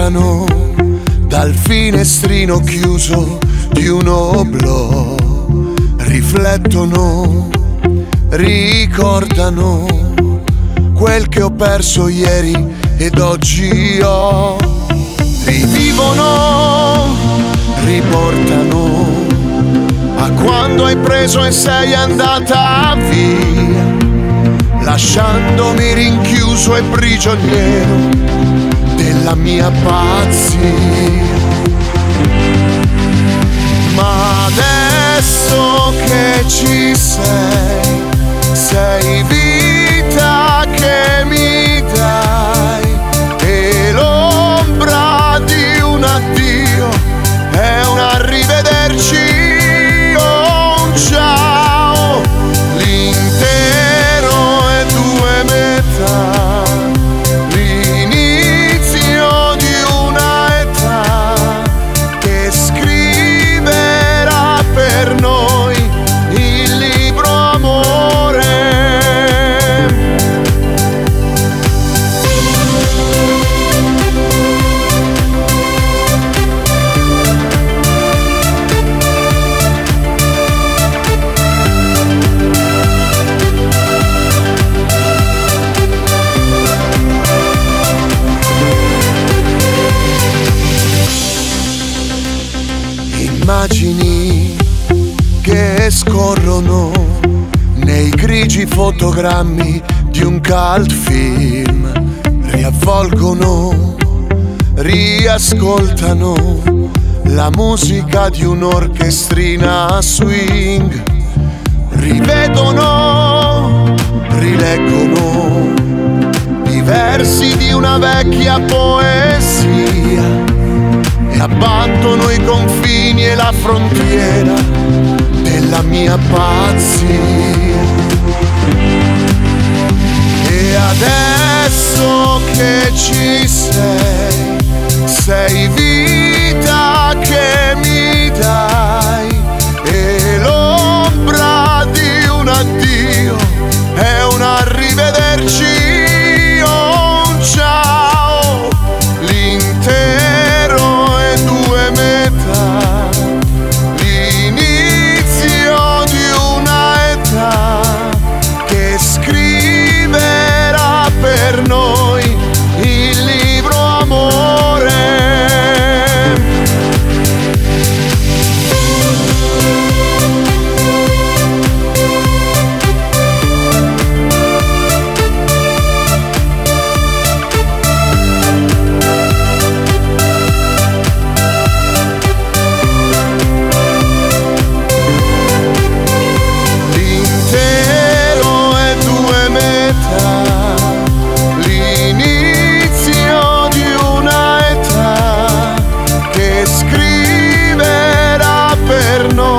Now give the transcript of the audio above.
gridano dal finestrino chiuso di un oblò, riflettono, ricordano quel che ho perso ieri ed oggi ho. Rivivono, riportano a quando hai preso e sei andata via, lasciandomi rinchiuso e prigioniero della mia pazzia. Ma adesso che ci sei, sei vita che mi dai, e l'ombra di un addio è un arrivederci o un ciao. L'intero è due metà, l'inizio di una età che scriverà per noi il libro amore. Immagini che scorrono nei grigi fotogrammi di un cult film, riavvolgono, riascoltano la musica di un'orchestrina swing, rivedono, rileggono i versi di una vecchia poesia e abbattono i confini e la frontiera della mia pazzia. E adesso che ci sei, sei vita che mi dai, e l'ombra di un addio è un arrivederci o un ciao. L'intero è due metà, l'inizio di una età che scriverà per noi il libro amore. L'intero è due metà, l'inizio di una età che scriverà per noi